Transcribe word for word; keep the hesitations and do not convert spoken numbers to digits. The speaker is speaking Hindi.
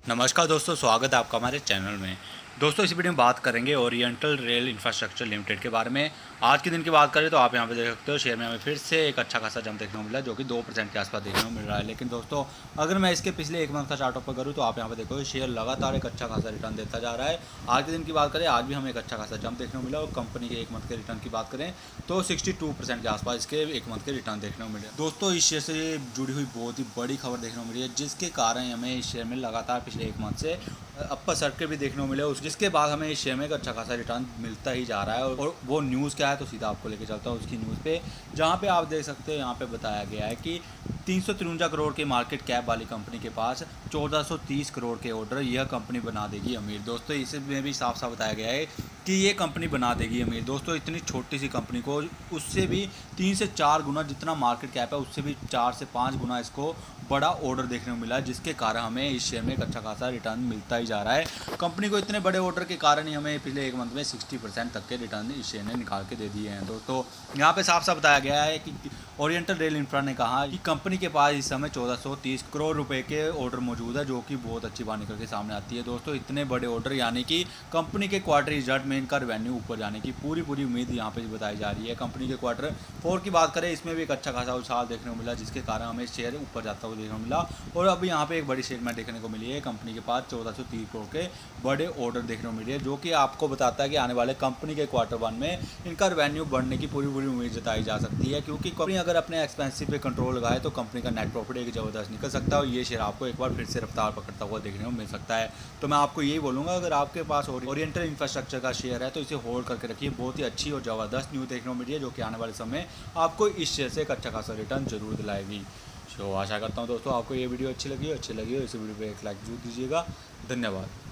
नमस्कार दोस्तों, स्वागत है आपका हमारे चैनल में। दोस्तों इस वीडियो में बात करेंगे ओरिएंटल रेल इंफ्रास्ट्रक्चर लिमिटेड के बारे में। आज के दिन की बात करें तो आप यहां पे देख सकते हो शेयर में हमें फिर से एक अच्छा खासा जंप देखने को मिला, जो कि दो परसेंट के आसपास देखने को मिल रहा है। लेकिन दोस्तों अगर मैं इसके पिछले एक मंथ का चार्ट ओपन करूँ तो आप यहाँ पे देखो शेयर लगातार एक अच्छा खासा रिटर्न देता जा रहा है। आज के दिन की बात करें, आज भी हमें एक अच्छा खासा जंप देखने को मिला और कंपनी के एक मंथ के रिटर्न की बात करें तो सिक्सटी टू परसेंट के आसपास इसके एक मंथ के रिटर्न देखने को मिले। दोस्तों इस शेयर से जुड़ी हुई बहुत ही बड़ी खबर देखने को मिली है, जिसके कारण हमें इस शेयर में लगातार पिछले एक मंथ से अपर सर्किट भी देखने को मिले, उस जिसके बाद हमें इस शेयर में एक अच्छा खासा रिटर्न मिलता ही जा रहा है। और वो न्यूज़ क्या है तो सीधा आपको लेके चलता हूँ उसकी न्यूज़ पे, जहाँ पे आप देख सकते हो यहाँ पे बताया गया है कि तीन सौ तिरवंजा करोड़ के मार्केट कैप वाली कंपनी के पास चौदह सौ तीस करोड़ के ऑर्डर यह कंपनी बना देगी अमीर। दोस्तों इसमें भी साफ साफ बताया गया है कि ये कंपनी बना देगी अमीर। दोस्तों इतनी छोटी सी कंपनी को उससे भी तीन से चार गुना जितना मार्केट कैप है उससे भी चार से पाँच गुना इसको बड़ा ऑर्डर देखने को मिला, जिसके कारण हमें इस शेयर में एक अच्छा खासा रिटर्न मिलता ही जा रहा है। कंपनी को इतने बड़े ऑर्डर के कारण ही हमें पिछले एक मंथ में साठ परसेंट तक के रिटर्न इस शेयर ने निकाल के दे दिए हैं। दोस्तों यहाँ पे साफ साफ बताया गया है कि ओरिएंटल रेल इंफ्रा ने कहा कि कंपनी के पास इस समय चौदह सौ तीस करोड़ रुपए के ऑर्डर मौजूद है, जो कि बहुत अच्छी बात निकल के सामने आती है। दोस्तों इतने बड़े ऑर्डर यानी कि कंपनी के क्वार्टर रिजल्ट में इनका रेवेन्यू ऊपर जाने की पूरी पूरी उम्मीद यहाँ पे बताई जा रही है। कंपनी के क्वार्टर फोर की बात करें, इसमें भी एक अच्छा खासा उछाल देखने को मिला, जिसके कारण हमें शेयर ऊपर जाता हुआ देखने को मिला। और अब यहाँ पे एक बड़ी स्टेटमेंट देखने को मिली है, कंपनी के पास चौदह सौ तीस करोड़ के बड़े ऑर्डर देखने को मिली है, जो कि आपको बताता है कि आने वाले कंपनी के क्वार्टर वन में इनका रेवेन्यू बढ़ने की पूरी पूरी उम्मीद जताई जा सकती है। क्योंकि कंपनी अगर अपने एक्सपेंसिव पे कंट्रोल लगाए तो कंपनी का नेट प्रॉफिट एक ज़बरदस्त निकल सकता है और ये शेयर आपको एक बार फिर से रफ्तार पकड़ता हुआ देखने को मिल सकता है। तो मैं आपको यही बोलूँगा, अगर आपके पास ओरिएंटल इंफ्रास्ट्रक्चर का शेयर है तो इसे होल्ड करके रखिए। बहुत ही अच्छी और ज़बरदस्त न्यूज़ देखने को मिली है, जो कि आने वाले समय आपको इस शेयर से एक अच्छा खासा रिटर्न जरूर दिलाएगी। तो आशा करता हूँ दोस्तों आपको ये वीडियो अच्छी लगी हो अच्छी लगी हो इस वीडियो पे एक लाइक जरूर दीजिएगा। धन्यवाद।